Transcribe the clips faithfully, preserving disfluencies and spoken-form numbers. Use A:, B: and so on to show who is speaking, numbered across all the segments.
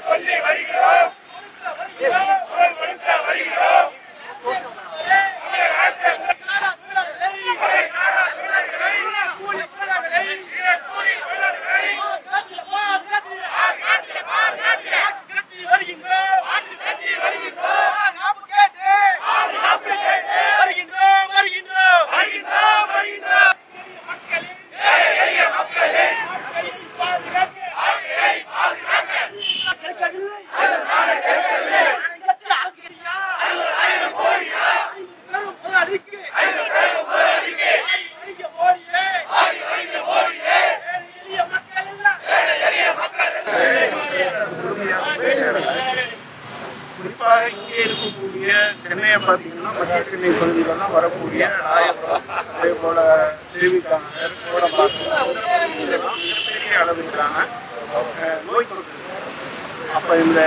A: குறிப்பாக இங்கே இருக்கக்கூடிய சென்னையை பார்த்தீங்கன்னா மத்திய சென்னை பகுதியிலலாம் வரக்கூடிய ராயபுரம் அதே போல் திருவிக்கானகர் கோடம்பாக்கம் மிகப்பெரிய அளவிலான நோய் தொற்று. அப்போ இந்த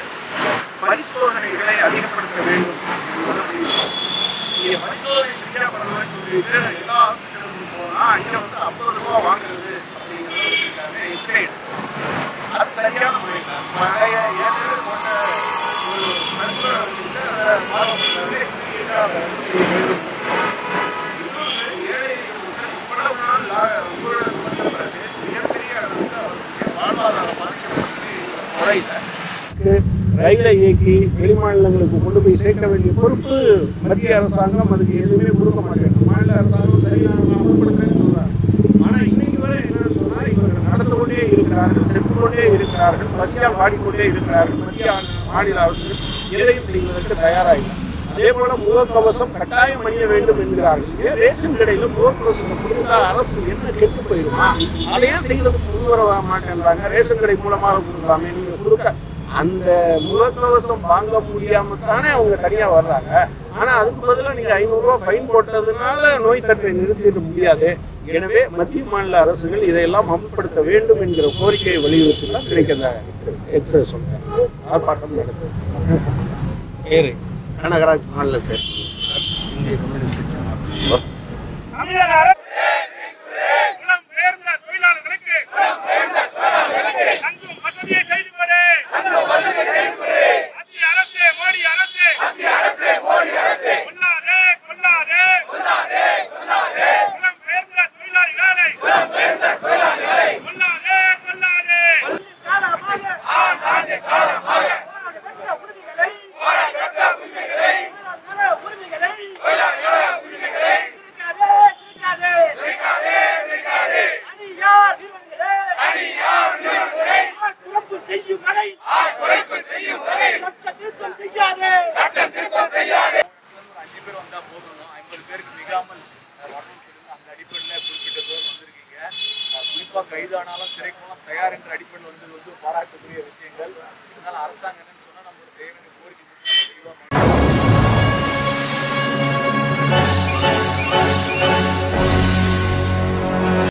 A: பரிசோதனைகளை அதிகப்படுத்த வேண்டும் என்பது இங்கே பரிசோதனை சரியாக பண்ணணும்னு சொல்லிட்டு எல்லா ஹாஸ்பிட்டலுக்கும் போனால் அங்கே வந்து ஐம்பது ரூபா வாங்குறது அப்படிங்கிறத வச்சுருக்காங்க. எக்ஸ்ரேட் அது சரியான முறை பழைய ஏற்கனவே போட்ட ஒரு மருத்துவரை வச்சுட்டு அதை மாணவர்களாகவே செய்ய வேண்டும். இன்னொன்று ஏழை இவ்வளவு நாள் ஊழல் வந்த பிறகு மிகப்பெரிய அளவுக்கு அவருடைய வாழ்வாதாரம் பாதிக்கப்பட்டு குறையில ரயிலை இயக்கி வெளிமாநிலங்களுக்கு கொண்டு போய் சேர்க்க வேண்டிய பொறுப்பு மத்திய அரசாங்கம் அதுக்கு எதுவுமே கொடுக்க மாட்டேங்குது. மாநில அரசாங்கம் சரியான அமல்படுத்துறேன்னு சொல்றாங்க. ஆனால் இன்னைக்கு வரை என்னன்னு சொன்னால் இவர்கள் நடந்து கொண்டே இருக்கிறார்கள், செத்து கொண்டே இருக்கிறார்கள், பசியால் வாடிக்கொண்டே இருக்கிறார்கள். மத்திய மாநில அரசுகள் எதையும் செய்வதற்கு தயாராக. அதே போல முகக்கவசம் கட்டாயம் அணிய வேண்டும் என்கிறார்கள். ஏன் ரேஷன் கடையில் முகக்கவசத்தை கொடுத்தா அரசு என்ன கெட்டு போயிருமா? அதையே செய்வதற்கு முன் வர மாட்டேன்றாங்க. ரேஷன் கடை மூலமாக கொடுக்கலாமே, நீங்க கொடுக்க அந்த முகக்கவசம் வாங்க முடியாம தானே அவங்க தனியா வர்றாங்க. ஆனா அதுக்கு பதிலாக நீங்க ஐநூறு ரூபாய் ஃபைன் போட்டதுனால நோய் தொற்றை நிறுத்திட முடியாது. எனவே மத்திய மாநில அரசுகள் இதையெல்லாம் அமல்படுத்த வேண்டும் என்கிற கோரிக்கையை வலியுறுத்தி தான் கிடைக்கிறதா எக்ஸ சொல்றேன். ஆர்ப்பாட்டம் நடக்குது. ஏறு கனகராஜ் மாநில செயற்குழு இந்திய கம்யூனிஸ்ட் கட்சி.
B: கைதானாலும் சிறைக்கெல்லாம் தயார் என்ற அடிப்படையில் வந்து வந்து பாராட்டக்கூடிய விஷயங்கள். இதனால அரசாங்கம் என்னன்னு சொன்னா நம்ம செய்ய வேண்டிய